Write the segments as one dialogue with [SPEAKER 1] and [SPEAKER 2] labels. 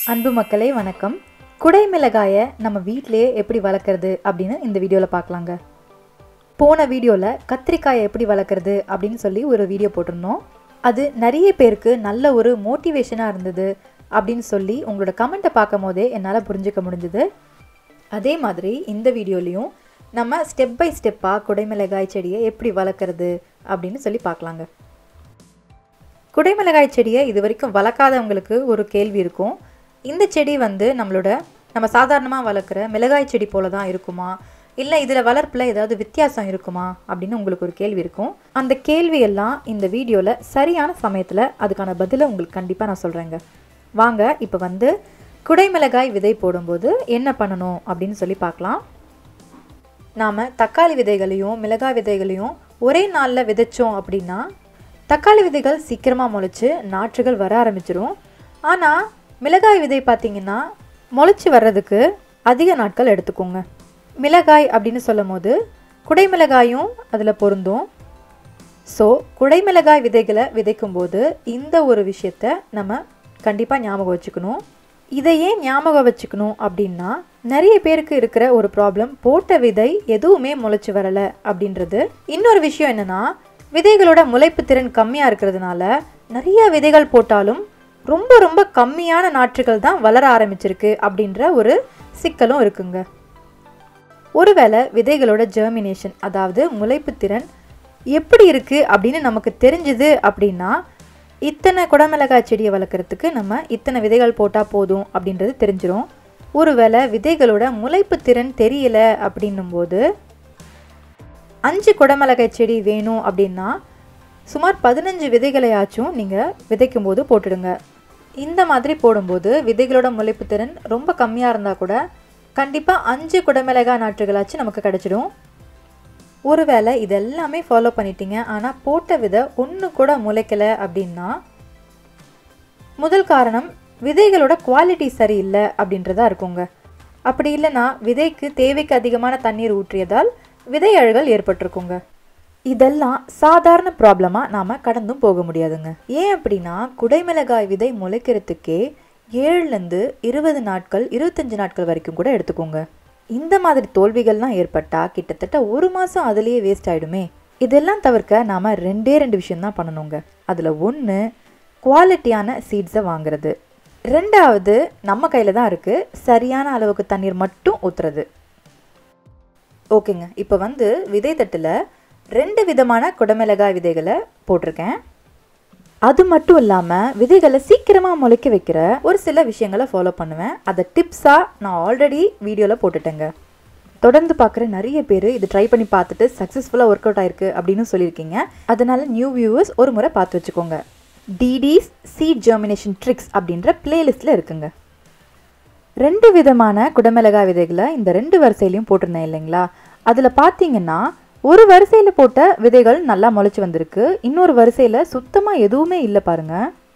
[SPEAKER 1] அன்பு மக்களே வணக்கம். குடை மிளகாயை நம்ம வீட்டிலேயே எப்படி வளர்க்குறது அப்படின்னு இந்த வீடியோவில் பார்க்கலாங்க. போன வீடியோவில் கத்திரிக்காயை எப்படி வளர்க்குறது அப்படின்னு சொல்லி ஒரு வீடியோ போட்டிருந்தோம். அது நிறைய பேருக்கு நல்ல ஒரு மோட்டிவேஷனாக இருந்தது அப்படின்னு சொல்லி உங்களோட கமெண்ட்டை பார்க்கும் போதே என்னால் புரிஞ்சுக்க முடிஞ்சுது. அதே மாதிரி இந்த வீடியோலையும் நம்ம ஸ்டெப் பை ஸ்டெப்பாக குடை மிளகாய் செடியை எப்படி வளர்க்குறது அப்படின்னு சொல்லி பார்க்கலாங்க. குடை மிளகாய் செடியை இது வரைக்கும் வளர்க்காதவங்களுக்கு ஒரு கேள்வி இருக்கும். இந்த செடி நம்ம சாதாரணமாக வளர்க்குற மிளகாய் செடி போல தான் இருக்குமா, இல்லை இதில் வளர்ப்பில் ஏதாவது வித்தியாசம் இருக்குமா அப்படின்னு உங்களுக்கு ஒரு கேள்வி இருக்கும். அந்த கேள்வியெல்லாம் இந்த வீடியோவில் சரியான சமயத்தில் அதுக்கான பதிலை உங்களுக்கு கண்டிப்பாக நான் சொல்கிறேங்க. வாங்க இப்போ குடை மிளகாய் விதை போடும்போது என்ன பண்ணணும் அப்படின்னு சொல்லி பார்க்கலாம். நாம் தக்காளி விதைகளையும் மிளகாய் விதைகளையும் ஒரே நாளில் விதைச்சோம் அப்படின்னா தக்காளி விதைகள் சீக்கிரமாக முளைச்சி நாற்றுகள் வர ஆரம்பிச்சிடும். ஆனால் மிளகாய் விதை பார்த்திங்கன்னா முளைச்சி வர்றதுக்கு அதிக நாட்கள் எடுத்துக்கோங்க. மிளகாய் அப்படின்னு சொல்லும் போது குடை மிளகாயும் அதில் பொருந்தும். ஸோ குடை மிளகாய் விதைகளை விதைக்கும்போது இந்த ஒரு விஷயத்தை நம்ம கண்டிப்பாக ஞாபகம் வச்சுக்கணும். இதையே ஞாபகம் வச்சுக்கணும் அப்படின்னா நிறைய பேருக்கு இருக்கிற ஒரு ப்ராப்ளம், போட்ட விதை எதுவுமே முளைச்சி வரலை அப்படின்றது. இன்னொரு விஷயம் என்னென்னா, விதைகளோட முளைப்பு திறன் கம்மியாக இருக்கிறதுனால நிறைய விதைகள் போட்டாலும் ரொம்ப ரொம்ப கம்மியான நாற்றுகள் தான் வளர ஆரம்பிச்சிருக்கு அப்படின்ற ஒரு சிக்கலும் இருக்குங்க. ஒருவேளை விதைகளோட ஜெர்மினேஷன், அதாவது முளைப்பு திறன் எப்படி இருக்குது அப்படின்னு நமக்கு தெரிஞ்சுது அப்படின்னா இத்தனை குடமிளகாய் செடியை வளர்க்குறதுக்கு நம்ம இத்தனை விதைகள் போட்டால் போதும் அப்படின்றது தெரிஞ்சிடும். ஒருவேளை விதைகளோட முளைப்பு திறன் தெரியல அப்படின்னும் போது 5 குடமிளகாய் செடி வேணும் அப்படின்னா சுமார் 15 விதைகளையாச்சும் நீங்கள் விதைக்கும் போது போட்டுடுங்க. இந்த மாதிரி போடும்போது விதைகளோட முளைப்பு திறன் ரொம்ப கம்மியாக இருந்தால் கூட கண்டிப்பாக 5 குடமிளகாய் நாற்றுகளாச்சும் நமக்கு கிடச்சிடும். ஒருவேளை இதெல்லாமே ஃபாலோ பண்ணிட்டீங்க ஆனால் போட்ட விதை ஒன்று கூட முளைக்கலை அப்படின்னா முதல் காரணம் விதைகளோட குவாலிட்டி சரியில்லை அப்படின்றதா இருக்குங்க. அப்படி இல்லைன்னா விதைக்கு தேவைக்கு அதிகமான தண்ணீர் ஊற்றியதால் விதை அழுகல் ஏற்பட்டிருக்குங்க. இதெல்லாம் சாதாரண ப்ராப்ளமாக நாம் கடந்தும் போக முடியாதுங்க. ஏன் அப்படின்னா குடை மிளகாய் விதை முளைக்கிறதுக்கே 7லேருந்து 20 நாட்கள் 25 நாட்கள் வரைக்கும் கூட எடுத்துக்கோங்க. இந்த மாதிரி தோல்விகள்லாம் ஏற்பட்டால் கிட்டத்தட்ட 1 மாதம் அதுலேயே வேஸ்ட் ஆகிடுமே. இதெல்லாம் தவிர்க்க நாம் 2 விஷயம்தான் பண்ணணுங்க. அதில் ஒன்று குவாலிட்டியான சீட்ஸை வாங்குறது, 2வது நம்ம கையில் தான் இருக்குது சரியான அளவுக்கு தண்ணீர் மட்டும் ஊற்றுறது. ஓகேங்க, இப்போ விதை தட்டில் 2 விதமான குடமிளகாய் விதைகளை போட்டிருக்கேன். அது மட்டும் இல்லாமல் விதைகளை சீக்கிரமாக முளைக்க வைக்கிற ஒரு சில விஷயங்களை ஃபாலோ பண்ணுவேன். அதை டிப்ஸாக நான் ஆல்ரெடி வீடியோவில் போட்டுட்டேங்க. தொடர்ந்து பார்க்குற நிறைய பேர் இது ட்ரை பண்ணி பார்த்துட்டு சக்ஸஸ்ஃபுல்லாக ஒர்க் அவுட் ஆயிருக்கு அப்படின்னு சொல்லியிருக்கீங்க. அதனால் நியூ வியூவர்ஸ் ஒரு முறை பார்த்து வச்சுக்கோங்க. டிடிஸ் சீட் ஜெர்மினேஷன் ட்ரிக்ஸ் அப்படின்ற பிளேலிஸ்ட்டில் இருக்குங்க. 2 விதமான குடமிளகாய் விதைகளை இந்த 2 வரிசையிலையும் போட்டிருந்தேன் இல்லைங்களா? அதில் பார்த்தீங்கன்னா ஒரு வரிசையில் போட்ட விதைகள் நல்லா முளைச்சி வந்திருக்கு, இன்னொரு வரிசையில் சுத்தமாக எதுவுமே இல்லை பாருங்க.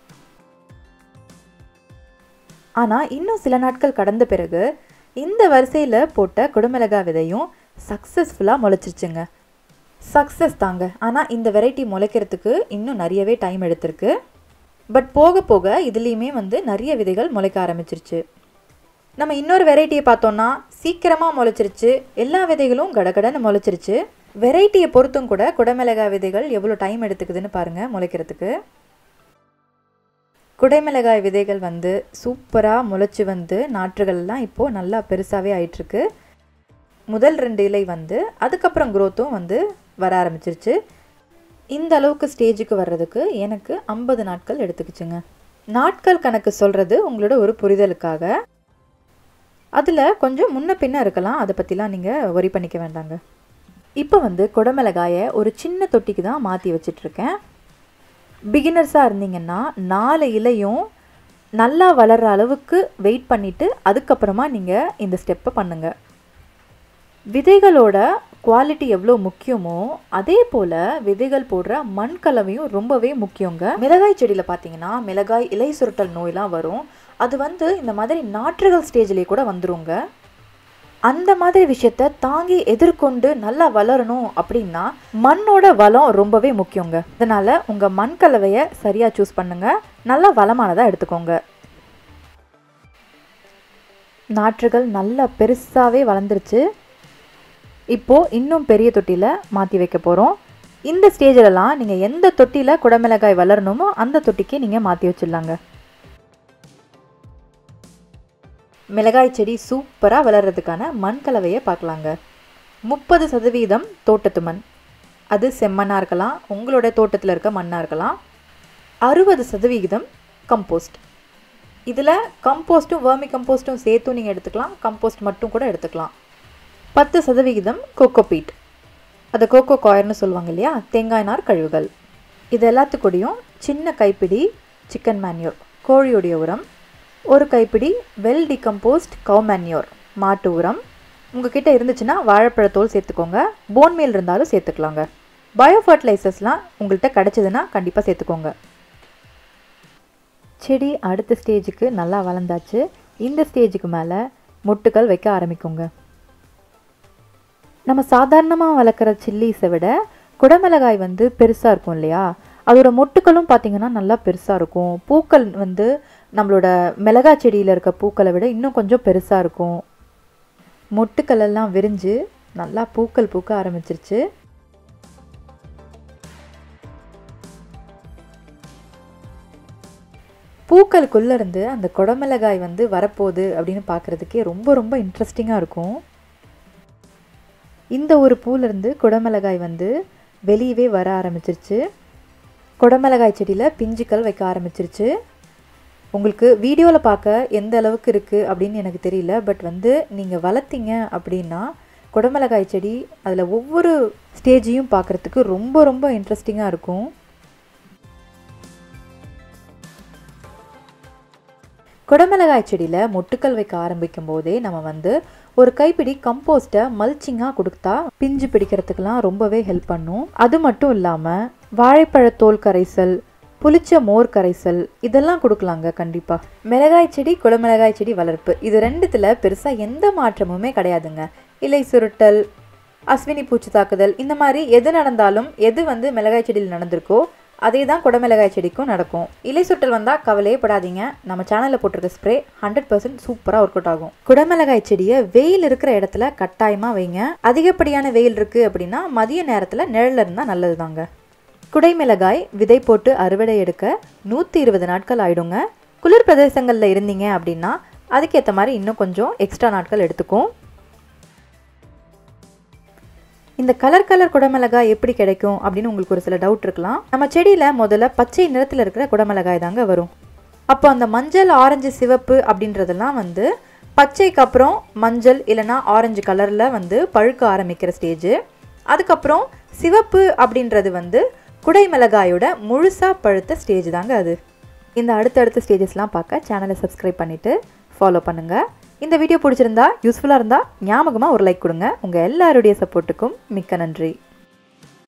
[SPEAKER 1] ஆனால் இன்னும் சில நாட்கள் கடந்த பிறகு இந்த வரிசையில் போட்ட குடமிளகாய் விதையும் சக்ஸஸ்ஃபுல்லாக முளைச்சிருச்சுங்க. சக்ஸஸ் தாங்க. ஆனால் இந்த வெரைட்டி முளைக்கிறதுக்கு இன்னும் நிறையவே டைம் எடுத்திருக்கு. பட் போக போக இதுலேயுமே நிறைய விதைகள் முளைக்க ஆரம்பிச்சிருச்சு. நம்ம இன்னொரு வெரைட்டியை பார்த்தோன்னா சீக்கிரமாக முளைச்சிருச்சு, எல்லா விதைகளும் கடகடன்னு முளைச்சிருச்சு. வெரைட்டியை பொறுத்தும் கூட குடமிளகாய் விதைகள் எவ்வளோ டைம் எடுத்துக்குதுன்னு பாருங்கள் முளைக்கிறதுக்கு. குடைமிளகாய் விதைகள் சூப்பராக முளைச்சி நாற்றுகள்லாம் இப்போது நல்லா பெருசாகவே ஆயிட்டுருக்கு. முதல் 2 இலை அதுக்கப்புறம் க்ரோத்தும் வர ஆரம்பிச்சிருச்சு. இந்த அளவுக்கு ஸ்டேஜுக்கு வர்றதுக்கு எனக்கு 50 நாட்கள் எடுத்துக்கிச்சுங்க. நாட்கள் கணக்கு சொல்கிறது உங்களோட ஒரு புரிதலுக்காக. அதில் கொஞ்சம் முன்ன பின்ன இருக்கலாம், அதை பற்றிலாம் நீங்கள் ஒரி பண்ணிக்க வேண்டாங்க. இப்போ குடமிளகாயை ஒரு சின்ன தொட்டிக்கு தான் மாற்றி வச்சிட்ருக்கேன். பிகினர்ஸாக இருந்தீங்கன்னா 4 இலையும் நல்லா வளர்கிற அளவுக்கு வெயிட் பண்ணிவிட்டு அதுக்கப்புறமா நீங்கள் இந்த ஸ்டெப்பை பண்ணுங்கள். விதைகளோட குவாலிட்டி எவ்வளோ முக்கியமோ அதே போல் விதைகள் போடுற மண் கலவையும் ரொம்பவே முக்கியங்க. மிளகாய் செடியில் பார்த்தீங்கன்னா மிளகாய் இலை சுருட்டல் நோயெலாம் வரும். அது இந்த மாதிரி நாற்றுகள் ஸ்டேஜ்லேயே கூட வந்துருங்க. அந்த மாதிரி விஷயத்தை தாங்கி எதிர்கொண்டு நல்லா வளரணும் அப்படின்னா மண்ணோட வளம் ரொம்பவே முக்கியங்க. அதனால் உங்கள் மண் கலவையை சரியாக சூஸ் பண்ணுங்கள், நல்லா வளமானதாக எடுத்துக்கோங்க. நாற்றுகள் நல்லா பெருசாகவே வளர்ந்துருச்சு. இப்போது இன்னும் பெரிய தொட்டியில் மாற்றி வைக்க போகிறோம். இந்த ஸ்டேஜிலலாம் நீங்கள் எந்த தொட்டியில் குடமிளகாய் வளரணுமோ அந்த தொட்டிக்கு நீங்கள் மாற்றி வச்சிடலாங்க. மிளகாய் செடி சூப்பராக வளர்கிறதுக்கான மண் கலவையை பார்க்கலாங்க. 30% தோட்டத்து மண், அது செம்மண்ணாக இருக்கலாம், உங்களோட தோட்டத்தில் இருக்க மண்ணாக இருக்கலாம். 60% கம்போஸ்ட். இதில் கம்போஸ்ட்டும் வேர்மி கம்போஸ்ட்டும் சேர்த்தும் நீங்கள் எடுத்துக்கலாம், கம்போஸ்ட் மட்டும் கூட எடுத்துக்கலாம். 10% கோகோபீட், அதை கோகோ காயர்னு சொல்லுவாங்க இல்லையா, தேங்காய் நார் கழிவுகள். இது எல்லாத்துக்கூடையும் சின்ன கைப்பிடி சிக்கன் மேன்யூர், கோழியுடைய உரம், ஒரு கைப்பிடி வெல் டிகம்போஸ்ட் கவ் மேன்யூர், மாட்டு உரம். உங்ககிட்ட இருந்துச்சுன்னா வாழைப்பழத்தோல் சேர்த்துக்கோங்க, போன் மீல் இருந்தாலும் சேர்த்துக்கலாங்க. பயோ ஃபர்டிலைசர்ஸ்லாம் உங்கள்கிட்ட கிடச்சிதுன்னா கண்டிப்பாக சேர்த்துக்கோங்க. செடி அடுத்த ஸ்டேஜுக்கு நல்லா வளர்ந்தாச்சு. இந்த ஸ்டேஜுக்கு மேலே மொட்டுக்கள் வைக்க ஆரம்பிக்குங்க. நம்ம சாதாரணமாக வளர்க்குற சில்லிஸை விட குடமிளகாய் வந்து பெருசாக இருக்கும் இல்லையா, அதோட மொட்டுக்களும் பார்த்திங்கன்னா நல்லா பெருசாக இருக்கும். பூக்கள் வந்து நம்மளோட மிளகாய் செடியில் இருக்க பூக்களை விட இன்னும் கொஞ்சம் பெருசாக இருக்கும். மொட்டுக்கள் எல்லாம் விரிஞ்சு நல்லா பூக்கள் பூக்க ஆரம்பிச்சிருச்சு. பூக்களுக்குள்ளேருந்து அந்த குடமிளகாய் வந்து வரப்போகுது அப்படின்னு பார்க்குறதுக்கே ரொம்ப ரொம்ப இன்ட்ரெஸ்டிங்காக இருக்கும். இந்த ஒரு பூலேருந்து குடமிளகாய் வந்து வெளியவே வர ஆரம்பிச்சிருச்சு. குடமிளகாய் செடியில் பிஞ்சுக்கள் வைக்க ஆரம்பிச்சிருச்சு. உங்களுக்கு வீடியோவில் பார்க்க எந்த அளவுக்கு இருக்குது அப்படின்னு எனக்கு தெரியல, பட் வந்து நீங்கள் வளர்த்திங்க அப்படின்னா குடமிளகாய் செடி அதில் ஒவ்வொரு ஸ்டேஜையும் பார்க்குறதுக்கு ரொம்ப ரொம்ப இன்ட்ரெஸ்டிங்காக இருக்கும். குடமிளகாய் செடியில் மொட்டுக்கள் வைக்க ஆரம்பிக்கும் போதே நம்ம வந்து ஒரு கைப்பிடி கம்போஸ்ட்டை மல்ச்சிங்காக கொடுத்தா பிஞ்சு பிடிக்கிறதுக்கெலாம் ரொம்பவே ஹெல்ப் பண்ணும். அது மட்டும் இல்லாமல் வாழைப்பழத்தோல் கரைசல், புளிச்ச மோர் கரைசல் இதெல்லாம் கொடுக்கலாங்க கண்டிப்பாக. மிளகாய் செடி குடமிளகாய் செடி வளர்ப்பு இது ரெண்டுத்தில் பெருசாக எந்த மாற்றமுமே கிடையாதுங்க. இலை சுருட்டல், அஸ்வினி பூச்சி தாக்குதல், இந்த மாதிரி எது நடந்தாலும், எது வந்து மிளகாய் செடியில் நடந்திருக்கோ அதே தான் குடமிளகாய் செடிக்கும் நடக்கும். இலை சுட்டல் வந்தால் கவலையே படாதீங்க, நம்ம சேனலில் போட்டிருக்க ஸ்ப்ரே 100% சூப்பராக ஒர்க் அவுட் ஆகும். குடமிளகாய் செடியை வெயில் இருக்கிற இடத்துல கட்டாயமாக வைங்க. அதிகப்படியான வெயில் இருக்குது அப்படின்னா மதிய நேரத்தில் நிழலில் இருந்தால் நல்லது தாங்க. குடைமிளகாய் விதை போட்டு அறுவடை எடுக்க 120 நாட்கள் ஆகிடுங்க. குளிர் பிரதேசங்களில் இருந்தீங்க அப்படின்னா அதுக்கேற்ற மாதிரி இன்னும் கொஞ்சம் எக்ஸ்ட்ரா நாட்கள் எடுத்துக்கும். இந்த கலர் குடமிளகாய் எப்படி கிடைக்கும் அப்படின்னு உங்களுக்கு ஒரு சில டவுட் இருக்கலாம். நம்ம செடியில் முதல்ல பச்சை நிறத்தில் இருக்கிற குடமிளகாய் தாங்க வரும். அப்போ அந்த மஞ்சள், ஆரஞ்சு, சிவப்பு அப்படின்றதெல்லாம் வந்து பச்சைக்கு அப்புறம் மஞ்சள் இல்லைனா ஆரஞ்சு கலரில் வந்து பழுக்க ஆரம்பிக்கிற ஸ்டேஜு. அதுக்கப்புறம் சிவப்பு அப்படின்றது வந்து குடைமிளகாயோட முழுசாக பழுத்த ஸ்டேஜ் தாங்க அது. இந்த அடுத்தடுத்த ஸ்டேஜஸ்லாம் பார்க்க சேனலை சப்ஸ்கிரைப் பண்ணிவிட்டு ஃபாலோ பண்ணுங்கள். இந்த வீடியோ பிடிச்சிருந்தா, யூஸ்ஃபுல்லாக இருந்தால் ஞாபகமாக ஒரு லைக் கொடுங்க. உங்கள் எல்லாருடைய சப்போர்ட்டுக்கும் மிக்க நன்றி.